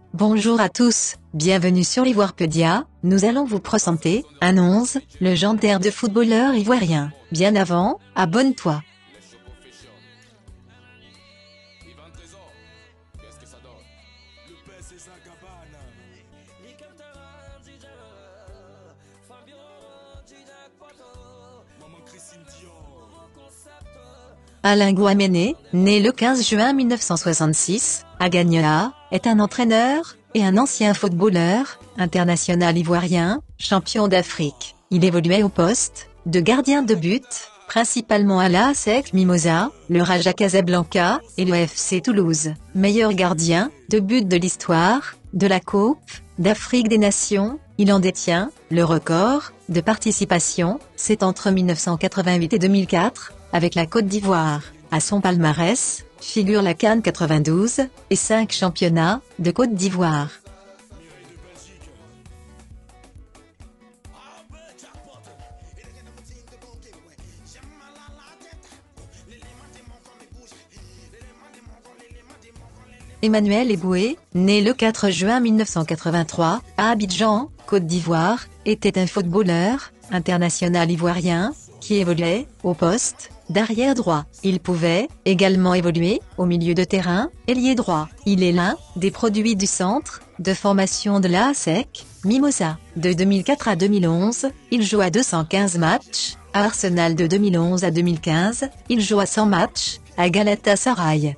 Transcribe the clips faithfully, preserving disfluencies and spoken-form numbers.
Bonjour à tous, bienvenue sur l'Ivoirepedia. Nous allons vous présenter un onze légendaire de footballeurs ivoiriens. Bien avant, abonne-toi. Alain Guaméné, né le quinze juin mille neuf cent soixante-six, à Gagnoa, est un entraîneur et un ancien footballeur international ivoirien, champion d'Afrique. Il évoluait au poste de gardien de but, principalement à l'A S E C Mimosa, le Raja Casablanca et le F C Toulouse. Meilleur gardien de but de l'histoire de la Coupe d'Afrique des Nations, il en détient le record de participation. C'est entre mille neuf cent quatre-vingt-huit et deux mille quatre. Avec la Côte d'Ivoire. À son palmarès, figure la CAN quatre-vingt-douze, et cinq championnats de Côte d'Ivoire. Emmanuel Eboué, né le quatre juin mille neuf cent quatre-vingt-trois, à Abidjan, Côte d'Ivoire, était un footballeur international ivoirien, qui évoluait au poste d'arrière droit. Il pouvait également évoluer au milieu de terrain, ailier droit. Il est l'un des produits du centre de formation de l'A S E C Mimosa. De deux mille quatre à deux mille onze, il joua deux cent quinze matchs. À Arsenal de deux mille onze à deux mille quinze, il joua cent matchs à Galatasaray.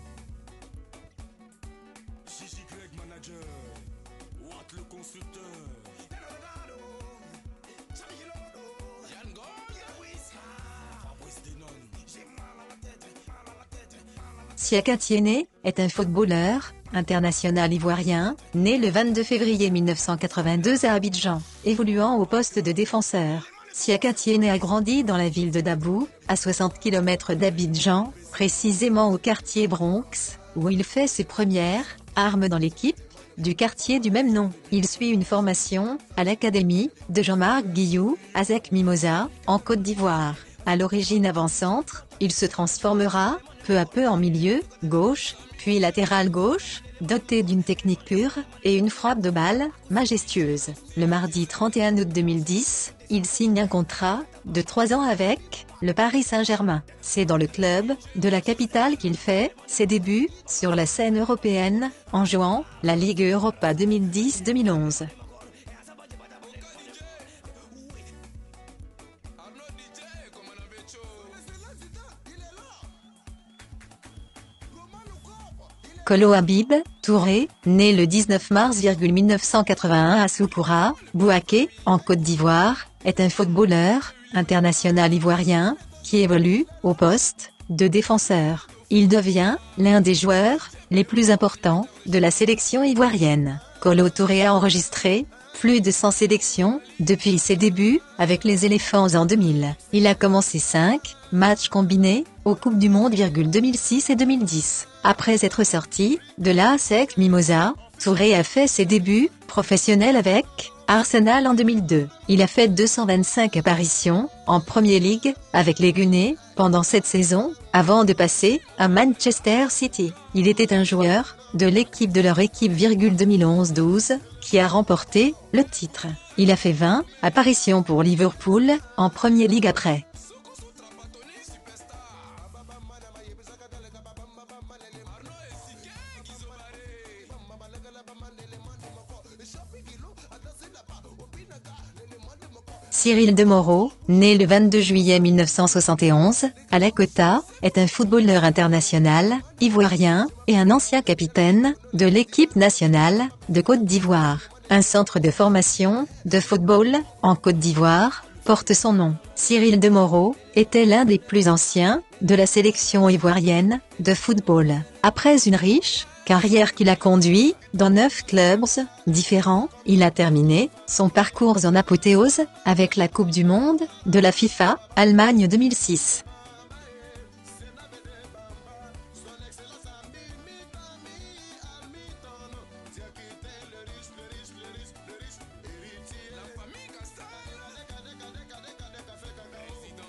Siaka Tiéné est un footballeur international ivoirien, né le vingt-deux février mille neuf cent quatre-vingt-deux à Abidjan, évoluant au poste de défenseur. Siaka Tiéné a grandi dans la ville de Dabou, à soixante kilomètres d'Abidjan, précisément au quartier Bronx, où il fait ses premières armes dans l'équipe du quartier du même nom. Il suit une formation à l'académie de Jean-Marc Guillou, à S E C Mimosa, en Côte d'Ivoire. À l'origine avant-centre, il se transformera peu à peu en milieu gauche, puis latéral gauche, doté d'une technique pure et une frappe de balle majestueuse. Le mardi trente et un août deux mille dix, il signe un contrat de trois ans avec le Paris Saint-Germain. C'est dans le club de la capitale qu'il fait ses débuts sur la scène européenne, en jouant la Ligue Europa deux mille dix deux mille onze. Kolo Habib Touré, né le dix-neuf mars mille neuf cent quatre-vingt-un à Soukoura, Bouaké, en Côte d'Ivoire, est un footballeur international ivoirien, qui évolue au poste de défenseur. Il devient l'un des joueurs les plus importants de la sélection ivoirienne. Kolo Touré a enregistré plus de cent sélections depuis ses débuts avec les Éléphants en deux mille. Il a commencé cinq matchs combinés aux Coupes du Monde deux mille six et deux mille dix. Après être sorti de l'A S E C Mimosa, Touré a fait ses débuts professionnels avec Arsenal en deux mille deux. Il a fait deux cent vingt-cinq apparitions en Premier League avec les Gunners pendant cette saison, avant de passer à Manchester City. Il était un joueur de l'équipe de leur équipe deux mille onze douze, qui a remporté le titre. Il a fait vingt apparitions pour Liverpool en Premier League après. Cyril Demoro, né le vingt-deux juillet mille neuf cent soixante et onze, à La Cota, est un footballeur international, ivoirien, et un ancien capitaine de l'équipe nationale de Côte d'Ivoire. Un centre de formation de football en Côte d'Ivoire porte son nom. Cyril Demoro était l'un des plus anciens de la sélection ivoirienne de football. Après une riche carrière qu'il a conduit dans neuf clubs différents, il a terminé son parcours en apothéose avec la Coupe du Monde de la FIFA, Allemagne deux mille six.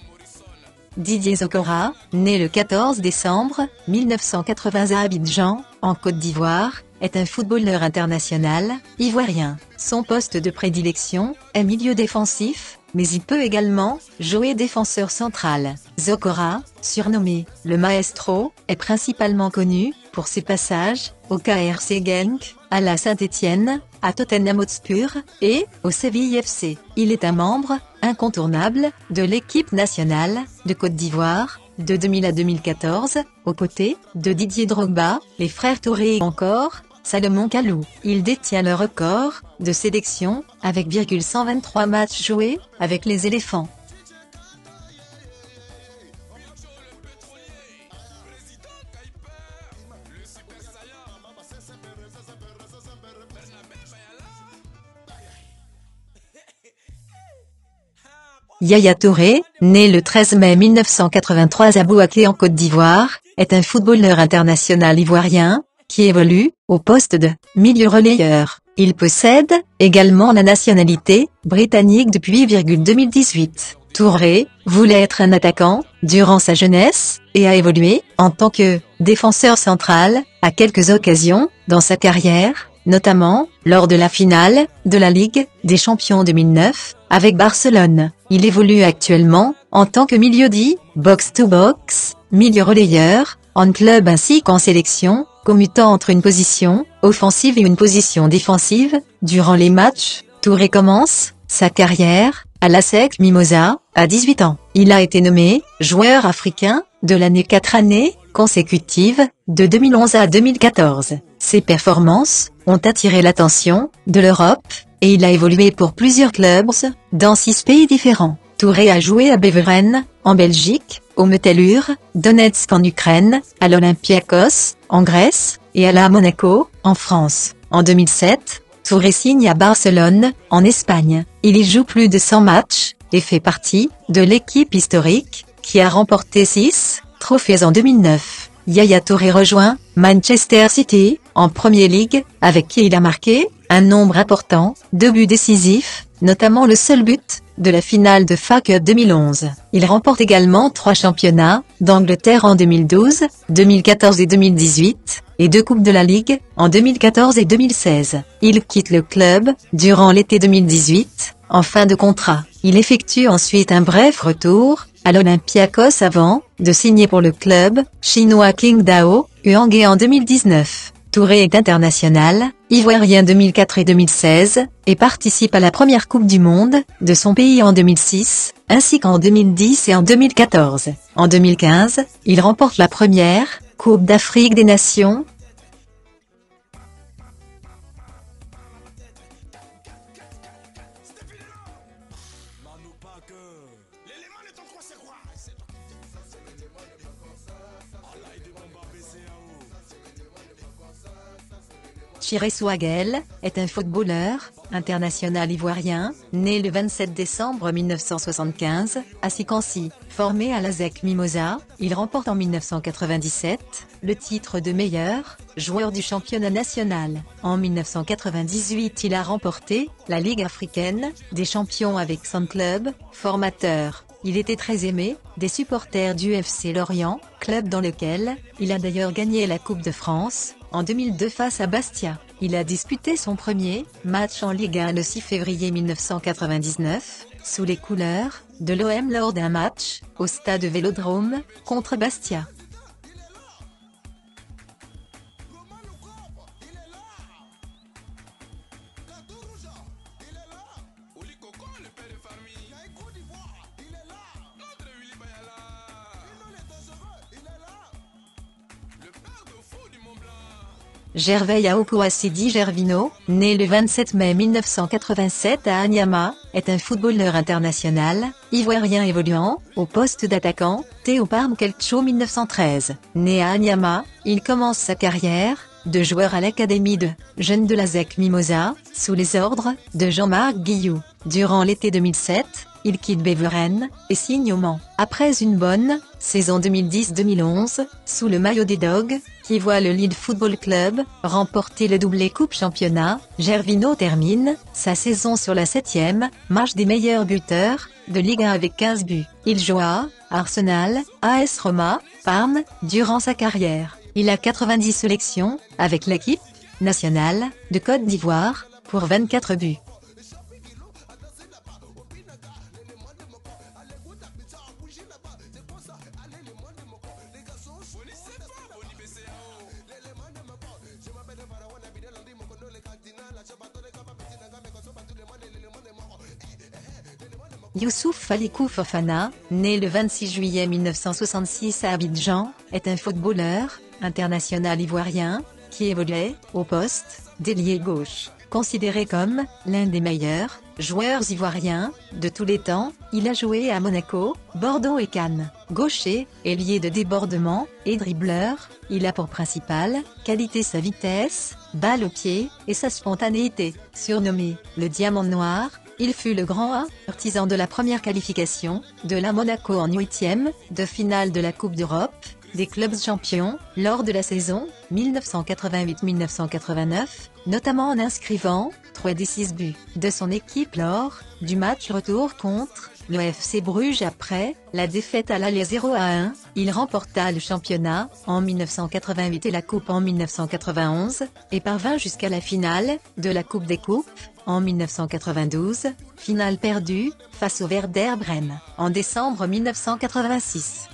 Didier Zokora, né le quatorze décembre mille neuf cent quatre-vingts à Abidjan, en Côte d'Ivoire, est un footballeur international, ivoirien. Son poste de prédilection est milieu défensif, mais il peut également jouer défenseur central. Zokora, surnommé le Maestro, est principalement connu pour ses passages au K R C Genk, à la Saint-Étienne, à Tottenham Hotspur et au Séville F C. Il est un membre incontournable de l'équipe nationale de Côte d'Ivoire de deux mille à deux mille quatorze, aux côtés de Didier Drogba, les frères Touré et encore Salomon Kalou. Il détient le record de sélection avec cent vingt-trois matchs joués avec les éléphants. Yaya Touré, né le treize mai mille neuf cent quatre-vingt-trois à Bouaké en Côte d'Ivoire, est un footballeur international ivoirien, qui évolue au poste de milieu relayeur. Il possède également la nationalité britannique depuis deux mille dix-huit. Touré voulait être un attaquant durant sa jeunesse et a évolué en tant que défenseur central à quelques occasions dans sa carrière, notamment lors de la finale de la Ligue des Champions deux mille neuf avec Barcelone. Il évolue actuellement en tant que milieu dit box-to-box, milieu relayeur, en club ainsi qu'en sélection, commutant entre une position offensive et une position défensive. Durant les matchs, Touré commence sa carrière à l'A S E C Mimosa à dix-huit ans. Il a été nommé joueur africain de l'année quatre années consécutives, de deux mille onze à deux mille quatorze. Ses performances ont attiré l'attention de l'Europe, et il a évolué pour plusieurs clubs dans six pays différents. Touré a joué à Beveren, en Belgique, au Metalurg Donetsk en Ukraine, à l'Olympiakos, en Grèce, et à la Monaco, en France. En deux mille sept, Touré signe à Barcelone, en Espagne. Il y joue plus de cent matchs, et fait partie de l'équipe historique, qui a remporté six trophées en deux mille neuf. Yaya Touré rejoint Manchester City, en Premier League, avec qui il a marqué un nombre important de buts décisifs, notamment le seul but de la finale de F A Cup deux mille onze. Il remporte également trois championnats d'Angleterre en deux mille douze, deux mille quatorze et deux mille dix-huit, et deux coupes de la Ligue en deux mille quatorze et deux mille seize. Il quitte le club durant l'été deux mille dix-huit, en fin de contrat. Il effectue ensuite un bref retour à l'Olympiakos avant de signer pour le club chinois Qingdao Huanghe en deux mille dix-neuf. Touré est international ivoirien deux mille quatre et deux mille seize, et participe à la première Coupe du Monde de son pays en deux mille six, ainsi qu'en deux mille dix et en deux mille quatorze. En deux mille quinze, il remporte la première Coupe d'Afrique des Nations. Chiré Souaguel est un footballeur international ivoirien, né le vingt-sept décembre mille neuf cent soixante-quinze, à Sikansi. Formé à l'A S E C Mimosa, il remporte en mille neuf cent quatre-vingt-dix-sept le titre de meilleur joueur du championnat national. En mille neuf cent quatre-vingt-dix-huit, il a remporté la Ligue africaine des champions avec son club formateur. Il était très aimé des supporters du F C Lorient, club dans lequel il a d'ailleurs gagné la Coupe de France en deux mille deux face à Bastia. Il a disputé son premier match en Ligue un le six février mille neuf cent quatre-vingt-dix-neuf, sous les couleurs de l'O M lors d'un match au stade Vélodrome contre Bastia. Gervais Yaokou Sidi Gervinho, né le vingt-sept mai mille neuf cent quatre-vingt-sept à Anyama, est un footballeur international ivoirien évoluant au poste d'attaquant. Théoparme Kelcho mille neuf cent treize. Né à Anyama, il commence sa carrière de joueur à l'académie de jeunes de l'A S E C Mimosa, sous les ordres de Jean-Marc Guillou. Durant l'été deux mille sept, il quitte Beveren et signe au Mans. Après une bonne saison deux mille dix deux mille onze, sous le maillot des Dogs, qui voit le Lille Football Club remporter le doublé Coupe Championnat, Gervinho termine sa saison sur la septième marche des meilleurs buteurs de Ligue un avec quinze buts. Il joua à Arsenal, A S Roma, Parme, durant sa carrière. Il a quatre-vingt-dix sélections, avec l'équipe nationale de Côte d'Ivoire, pour vingt-quatre buts. Youssouf Falikou Fofana, né le vingt-six juillet mille neuf cent soixante-six à Abidjan, est un footballeur international ivoirien qui évoluait au poste d'ailier gauche. Considéré comme l'un des meilleurs joueurs ivoiriens de tous les temps, il a joué à Monaco, Bordeaux et Cannes. Gaucher, ailier de débordement et dribbleur, il a pour principale qualité sa vitesse, balle au pied et sa spontanéité. Surnommé le Diamant Noir, il fut le grand artisan de la première qualification de la Monaco en huitième de finale de la Coupe d'Europe des clubs champions lors de la saison mille neuf cent quatre-vingt-huit mille neuf cent quatre-vingt-neuf, notamment en inscrivant trois des six buts de son équipe lors du match retour contre le F C Bruges. Après la défaite à l'aller zéro à un, il remporta le championnat en mille neuf cent quatre-vingt-huit et la Coupe en mille neuf cent quatre-vingt-onze, et parvint jusqu'à la finale de la Coupe des Coupes en mille neuf cent quatre-vingt-douze, finale perdue face au Werder Brême en décembre mille neuf cent quatre-vingt-six.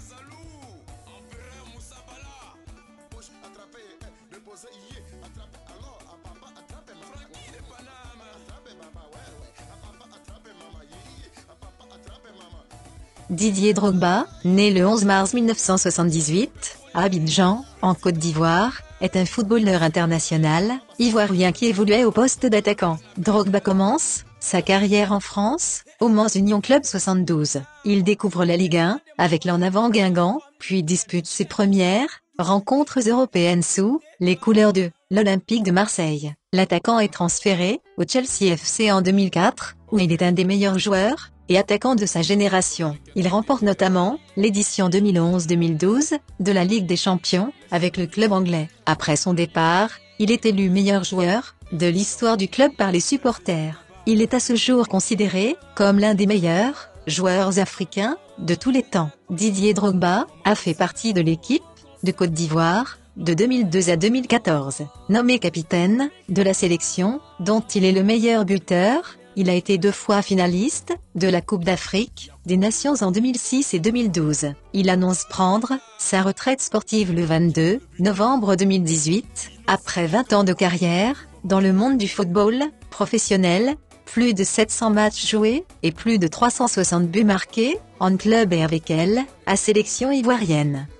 Didier Drogba, né le onze mars mille neuf cent soixante-dix-huit, à Abidjan, en Côte d'Ivoire, est un footballeur international ivoirien qui évoluait au poste d'attaquant. Drogba commence sa carrière en France, au Mans Union Club soixante-douze. Il découvre la Ligue un, avec l'En Avant Guingamp, puis dispute ses premières rencontres européennes sous les couleurs de l'Olympique de Marseille. L'attaquant est transféré au Chelsea F C en deux mille quatre, où il est un des meilleurs joueurs et attaquant de sa génération. Il remporte notamment l'édition deux mille onze deux mille douze de la Ligue des Champions avec le club anglais. Après son départ, il est élu meilleur joueur de l'histoire du club par les supporters. Il est à ce jour considéré comme l'un des meilleurs joueurs africains de tous les temps. Didier Drogba a fait partie de l'équipe de Côte d'Ivoire de deux mille deux à deux mille quatorze. Nommé capitaine de la sélection, dont il est le meilleur buteur, il a été deux fois finaliste de la Coupe d'Afrique des Nations en deux mille six et deux mille douze. Il annonce prendre sa retraite sportive le vingt-deux novembre deux mille dix-huit, après vingt ans de carrière dans le monde du football professionnel, plus de sept cents matchs joués et plus de trois cent soixante buts marqués en club et avec elle, à sélection ivoirienne.